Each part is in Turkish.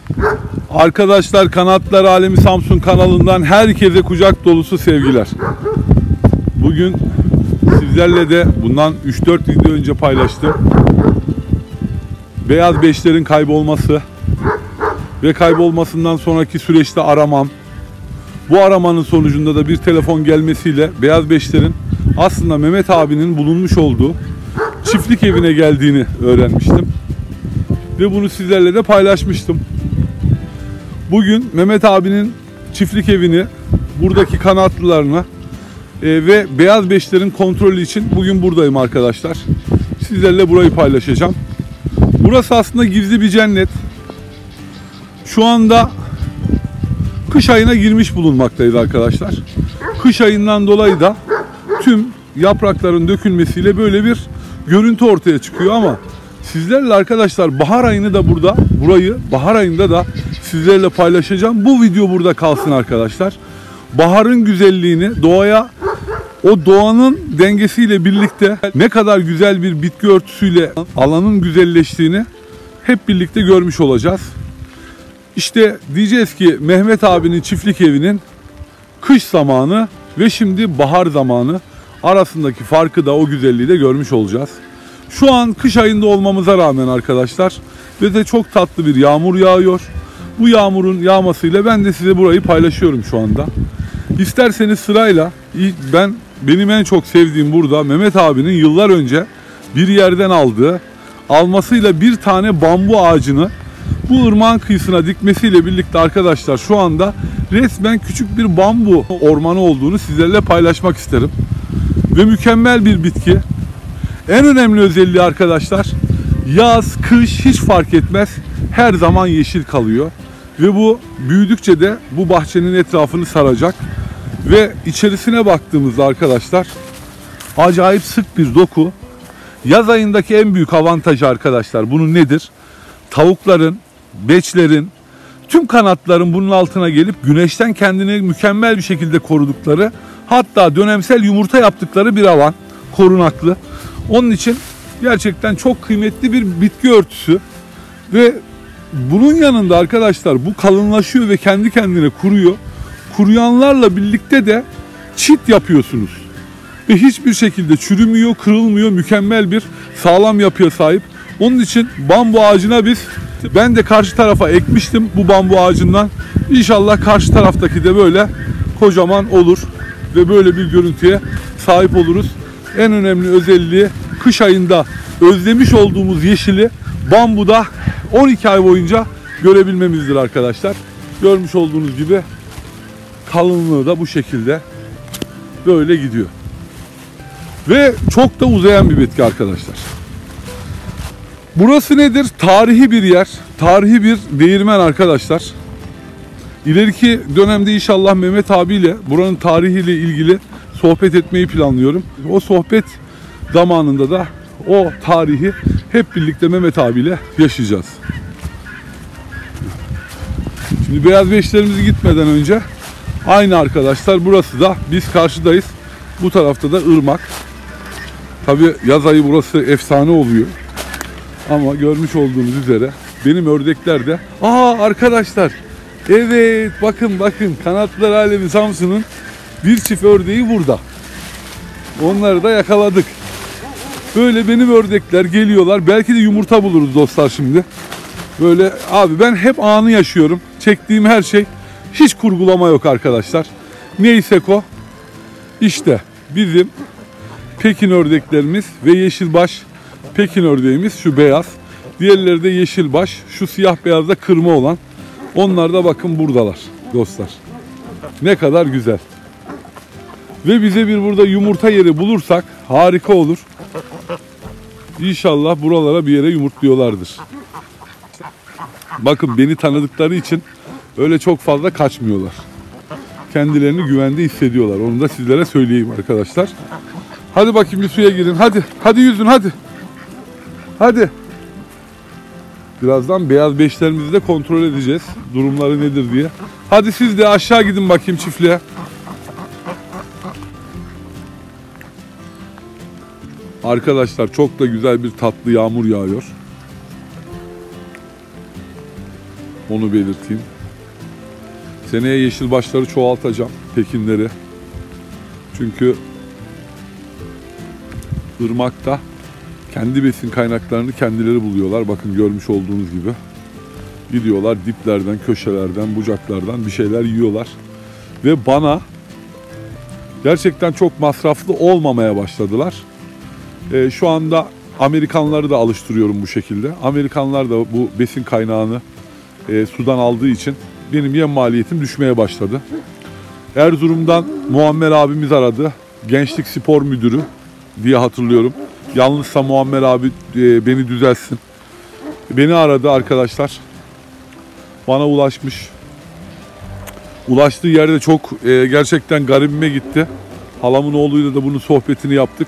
Arkadaşlar, Kanatlar Alemi Samsun kanalından herkese kucak dolusu sevgiler. Bugün sizlerle de bundan 3-4 video önce paylaştım. Beyaz beşlerin kaybolması ve kaybolmasından sonraki süreçte aramam. Bu aramanın sonucunda da bir telefon gelmesiyle beyaz beşlerin aslında Mehmet abinin bulunmuş olduğu çiftlik evine geldiğini öğrenmiştim. Ve bunu sizlerle de paylaşmıştım. Bugün Mehmet abinin çiftlik evini, buradaki kanatlılarına ve beyaz beşlerin kontrolü için bugün buradayım arkadaşlar. Sizlerle burayı paylaşacağım. Burası aslında gizli bir cennet. Şu anda kış ayına girmiş bulunmaktayız arkadaşlar. Kış ayından dolayı da tüm yaprakların dökülmesiyle böyle bir görüntü ortaya çıkıyor ama sizlerle arkadaşlar bahar ayını da burayı bahar ayında da sizlerle paylaşacağım. Bu video burada kalsın arkadaşlar. Baharın güzelliğini, o doğanın dengesiyle birlikte ne kadar güzel bir bitki örtüsüyle alanın güzelleştiğini hep birlikte görmüş olacağız. İşte diyeceğiz ki Mehmet abinin çiftlik evinin kış zamanı ve şimdi bahar zamanı arasındaki farkı da, o güzelliği de görmüş olacağız. Şu an kış ayında olmamıza rağmen arkadaşlar ve de çok tatlı bir yağmur yağıyor. Bu yağmurun yağmasıyla ben de size burayı paylaşıyorum şu anda. İsterseniz sırayla benim en çok sevdiğim burada Mehmet abinin yıllar önce bir yerden almasıyla bir tane bambu ağacını bu ırmağın kıyısına dikmesiyle birlikte arkadaşlar şu anda resmen küçük bir bambu ormanı olduğunu sizlerle paylaşmak isterim. Ve mükemmel bir bitki. En önemli özelliği arkadaşlar, yaz, kış hiç fark etmez, her zaman yeşil kalıyor. Ve bu büyüdükçe de bu bahçenin etrafını saracak. Ve içerisine baktığımızda arkadaşlar acayip sık bir doku. Yaz ayındaki en büyük avantajı arkadaşlar bunun nedir? Tavukların, beçlerin, tüm kanatların bunun altına gelip güneşten kendini mükemmel bir şekilde korudukları, hatta dönemsel yumurta yaptıkları bir alan, korunaklı. Onun için gerçekten çok kıymetli bir bitki örtüsü ve bunun yanında arkadaşlar bu kalınlaşıyor ve kendi kendine kuruyor. Kuruyanlarla birlikte de çit yapıyorsunuz ve hiçbir şekilde çürümüyor, kırılmıyor, mükemmel bir sağlam yapıya sahip. Onun için bambu ağacına ben de karşı tarafa ekmiştim bu bambu ağacından. İnşallah karşı taraftaki de böyle kocaman olur ve böyle bir görüntüye sahip oluruz. En önemli özelliği kış ayında özlemiş olduğumuz yeşili bambuda 12 ay boyunca görebilmemizdir arkadaşlar. Görmüş olduğunuz gibi kalınlığı da bu şekilde böyle gidiyor. Ve çok da uzayan bir bitki arkadaşlar. Burası nedir? Tarihi bir yer. Tarihi bir değirmen arkadaşlar. İleriki dönemde inşallah Mehmet abiyle buranın tarihiyle ilgili sohbet etmeyi planlıyorum. O sohbet zamanında da o tarihi hep birlikte Mehmet abiyle yaşayacağız. Şimdi beyaz beşlerimizi gitmeden önce aynı arkadaşlar burası da biz karşıdayız. Bu tarafta da ırmak. Tabi yaz ayı burası efsane oluyor. Ama görmüş olduğunuz üzere benim ördekler de arkadaşlar, evet bakın Kanatlar Alemi Samsun'un bir çift ördeği burada. Onları da yakaladık. Böyle benim ördekler geliyorlar. Belki de yumurta buluruz dostlar şimdi. Böyle abi ben hep anı yaşıyorum. Çektiğim her şey, hiç kurgulama yok arkadaşlar. Neyse o. İşte bizim Pekin ördeklerimiz ve yeşilbaş Pekin ördeğimiz şu beyaz. Diğerleri de yeşilbaş. Şu siyah beyazda kırma olan. Onlar da bakın buradalar dostlar. Ne kadar güzel. Ve bize bir burada yumurta yeri bulursak harika olur. İnşallah buralara bir yere yumurtluyorlardır. Bakın beni tanıdıkları için öyle çok fazla kaçmıyorlar. Kendilerini güvende hissediyorlar. Onu da sizlere söyleyeyim arkadaşlar. Hadi bakayım bir suya girin. Hadi yüzün hadi. Hadi. Birazdan beyaz beşlerimizi de kontrol edeceğiz. Durumları nedir diye. Hadi siz de aşağı gidin bakayım çiftliğe. Arkadaşlar çok da güzel bir tatlı yağmur yağıyor. Onu belirteyim. Seneye yeşilbaşları çoğaltacağım, pekinleri. Çünkü ırmakta kendi besin kaynaklarını kendileri buluyorlar. Bakın görmüş olduğunuz gibi. Gidiyorlar diplerden, köşelerden, bucaklardan bir şeyler yiyorlar. Ve bana gerçekten çok masraflı olmamaya başladılar. Şu anda Amerikanları da alıştırıyorum bu şekilde. Amerikanlar da bu besin kaynağını sudan aldığı için benim yem maliyetim düşmeye başladı. Erzurum'dan Muammer abimiz aradı. Gençlik Spor Müdürü diye hatırlıyorum. Yanlışsa Muammer abi beni düzelsin. Beni aradı arkadaşlar. Bana ulaşmış. Ulaştığı yerde çok gerçekten garibime gitti. Halamın oğluyla da bunun sohbetini yaptık.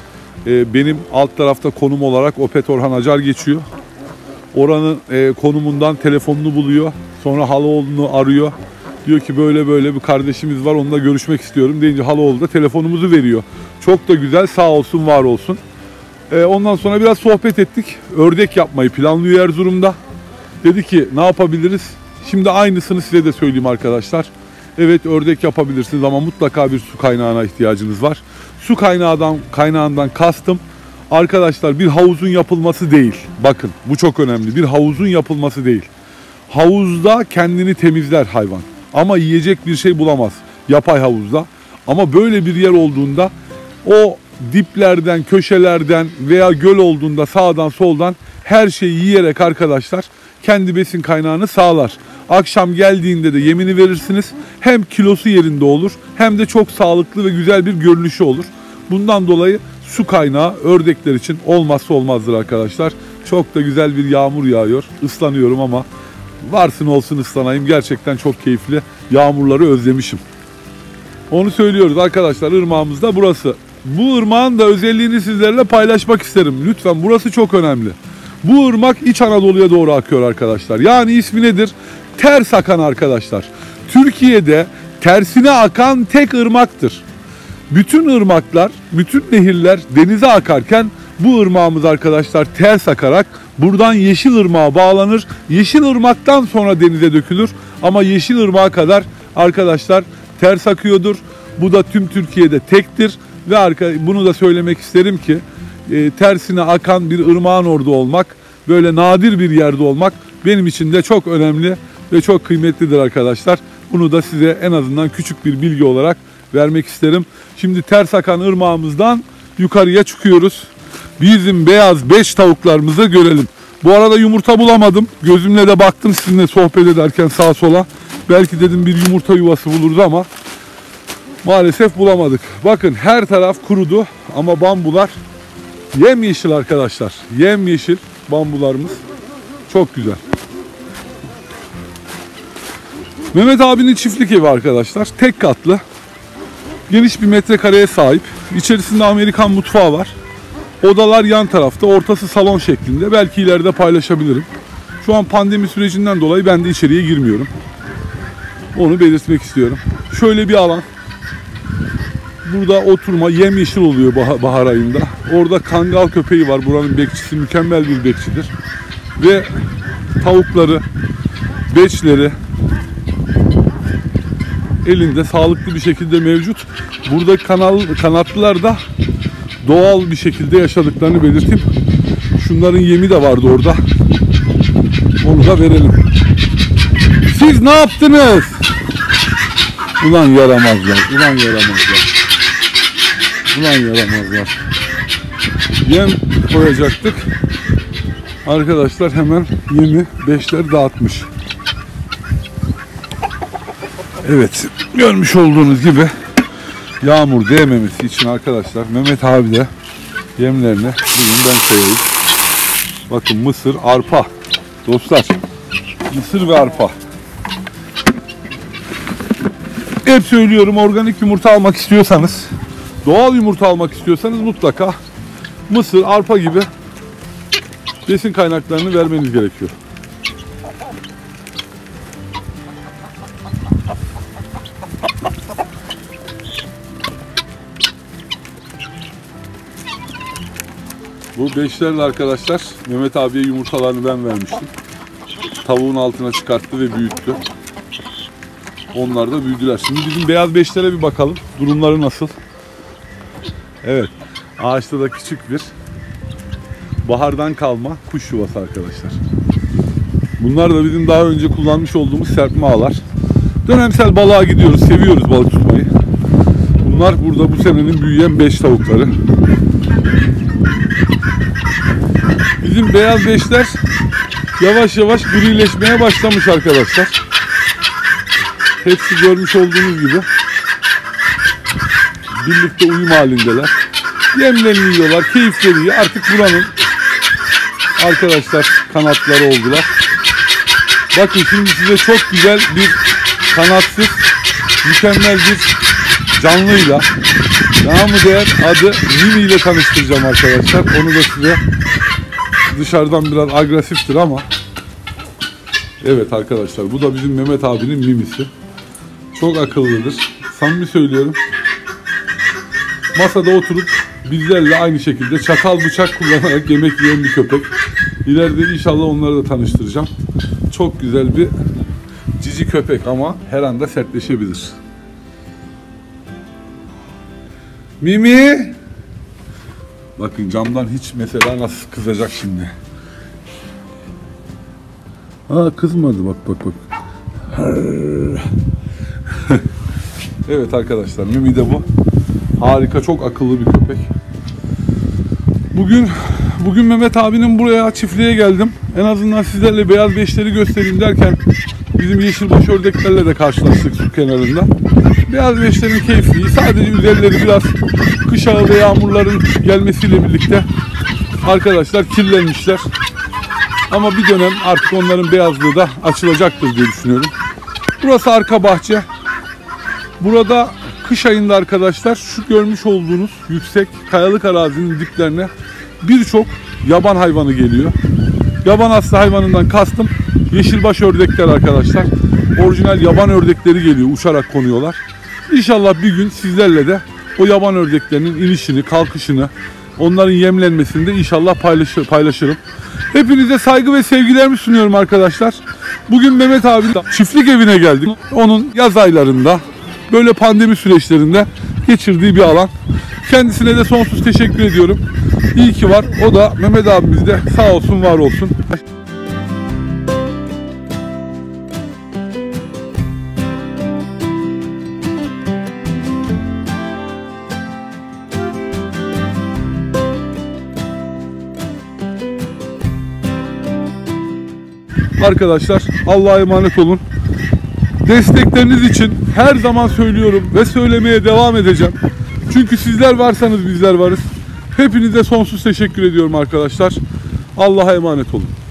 Benim alt tarafta konum olarak Opet Orhan Acar geçiyor. Oranın konumundan telefonunu buluyor. Sonra halaoğlunu arıyor. Diyor ki böyle böyle bir kardeşimiz var, onunla görüşmek istiyorum deyince halaoğlu da telefonumuzu veriyor. Çok da güzel, sağ olsun var olsun. Ondan sonra biraz sohbet ettik. Ördek yapmayı planlıyor Erzurum'da. Dedi ki ne yapabiliriz? Şimdi aynısını size de söyleyeyim arkadaşlar. Evet, ördek yapabilirsiniz ama mutlaka bir su kaynağına ihtiyacınız var. Su kaynağından kastım arkadaşlar bir havuzun yapılması değil. Bakın bu çok önemli. Bir havuzun yapılması değil. Havuzda kendini temizler hayvan. Ama yiyecek bir şey bulamaz yapay havuzda. Ama böyle bir yer olduğunda o diplerden, köşelerden veya göl olduğunda sağdan soldan her şeyi yiyerek arkadaşlar kendi besin kaynağını sağlar. Akşam geldiğinde de yemini verirsiniz. Hem kilosu yerinde olur hem de çok sağlıklı ve güzel bir görünüşü olur. Bundan dolayı su kaynağı ördekler için olmazsa olmazdır arkadaşlar. Çok da güzel bir yağmur yağıyor. Islanıyorum ama varsın olsun ıslanayım. Gerçekten çok keyifli. Yağmurları özlemişim. Onu söylüyoruz arkadaşlar. Irmağımız da burası. Bu ırmağın da özelliğini sizlerle paylaşmak isterim. Lütfen, burası çok önemli. Bu ırmak İç Anadolu'ya doğru akıyor arkadaşlar. Yani ismi nedir? Ters akan arkadaşlar. Türkiye'de tersine akan tek ırmaktır. Bütün ırmaklar, bütün nehirler denize akarken bu ırmağımız arkadaşlar ters akarak buradan Yeşilırmak'a bağlanır. Yeşilırmak'tan sonra denize dökülür. Ama Yeşilırmak'a kadar arkadaşlar ters akıyordur. Bu da tüm Türkiye'de tektir. Ve bunu da söylemek isterim ki tersine akan bir ırmağın orada olmak, böyle nadir bir yerde olmak benim için de çok önemli ve çok kıymetlidir arkadaşlar. Bunu da size en azından küçük bir bilgi olarak vermek isterim. Şimdi ters akan ırmağımızdan yukarıya çıkıyoruz. Bizim beyaz 5 tavuklarımızı görelim. Bu arada yumurta bulamadım. Gözümle de baktım sizinle sohbet ederken sağa sola. Belki dedim bir yumurta yuvası buluruz ama maalesef bulamadık. Bakın her taraf kurudu ama bambular yemyeşil arkadaşlar. Yemyeşil bambularımız. Çok güzel. Mehmet abinin çiftlik evi arkadaşlar. Tek katlı. Geniş bir metrekareye sahip. İçerisinde Amerikan mutfağı var. Odalar yan tarafta. Ortası salon şeklinde. Belki ileride paylaşabilirim. Şu an pandemi sürecinden dolayı ben de içeriye girmiyorum. Onu belirtmek istiyorum. Şöyle bir alan. Burada oturma yemyeşil oluyor bahar ayında. Orada kangal köpeği var. Buranın bekçisi mükemmel bir bekçidir. Ve tavukları, beçleri elinde sağlıklı bir şekilde mevcut. Burada kanatlılar da doğal bir şekilde yaşadıklarını belirtip şunların yemi de vardı orada. Onu da verelim. Siz ne yaptınız? Ulan yaramazlar. Ulan yaramazlar. Ulan yaramazlar. Yem koyacaktık. Arkadaşlar hemen yemi beşler dağıtmış. Evet, görmüş olduğunuz gibi yağmur değmemesi için arkadaşlar Mehmet abi de yemlerini bugün ben koyayım. Bakın mısır, arpa. Dostlar, mısır ve arpa. Hep söylüyorum, organik yumurta almak istiyorsanız, doğal yumurta almak istiyorsanız mutlaka mısır, arpa gibi besin kaynaklarını vermeniz gerekiyor. Bu beşlerin arkadaşlar Mehmet abiye yumurtalarını ben vermiştim. tavuğun altına çıkarttı ve büyüttü. Onlar da büyüdüler. Şimdi bizim beyaz beşlere bir bakalım. Durumları nasıl? Evet. Ağaçta da küçük bir bahardan kalma kuş yuvası arkadaşlar. Bunlar da bizim daha önce kullanmış olduğumuz serpme ağlar. Dönemsel balığa gidiyoruz. Seviyoruz balık tutmayı. Bunlar burada bu senenin büyüyen 5 tavukları. Bizim beyaz beşler yavaş yavaş grileşmeye başlamış arkadaşlar. Hepsi görmüş olduğunuz gibi birlikte uyum halindeler. Yemlerini yiyorlar, keyifleri iyi. Artık buranın arkadaşlar kanatları oldular. Bakın şimdi size çok güzel bir kanatsız, mükemmel bir canlıyla, namı değer adı Mimi ile tanıştıracağım arkadaşlar. Onu da size dışarıdan biraz agresiftir ama evet arkadaşlar, bu da bizim Mehmet abinin Mimi'si. Çok akıllıdır. Samimi söylüyorum. Masada oturup bizlerle aynı şekilde çatal bıçak kullanarak yemek yiyen bir köpek. İleride inşallah onları da tanıştıracağım. Çok güzel bir cici köpek ama her anda sertleşebilir. Mimi! Bakın camdan hiç mesela nasıl kızacak şimdi. Kızmadı bak. Evet arkadaşlar, Mimi de bu. Harika, çok akıllı bir köpek. Bugün Mehmet abinin buraya çiftliğe geldim. En azından sizlerle beyaz beşleri göstereyim derken bizim yeşilbaş ördeklerle de karşılaştık su kenarında. Beyaz beşlerin keyfi, sadece üzerleri biraz kış ağı ve yağmurların gelmesiyle birlikte arkadaşlar kirlenmişler. Ama bir dönem artık onların beyazlığı da açılacaktır diye düşünüyorum. Burası arka bahçe. Burada kış ayında arkadaşlar şu görmüş olduğunuz yüksek kayalık arazinin diplerine birçok yaban hayvanı geliyor. Yaban aslı hayvanından kastım yeşilbaş ördekler arkadaşlar. Orijinal yaban ördekleri geliyor, uçarak konuyorlar. İnşallah bir gün sizlerle de o yaban ördeklerinin inişini, kalkışını, onların yemlenmesini de inşallah paylaşırım. Hepinize saygı ve sevgilerimi sunuyorum arkadaşlar. Bugün Mehmet abi çiftlik evine geldik. Onun yaz aylarında, böyle pandemi süreçlerinde geçirdiği bir alan. Kendisine de sonsuz teşekkür ediyorum. İyi ki var. O da Mehmet abimiz de sağ olsun, var olsun. Arkadaşlar Allah'a emanet olun. Destekleriniz için her zaman söylüyorum ve söylemeye devam edeceğim. Çünkü sizler varsanız bizler varız. Hepinize sonsuz teşekkür ediyorum arkadaşlar. Allah'a emanet olun.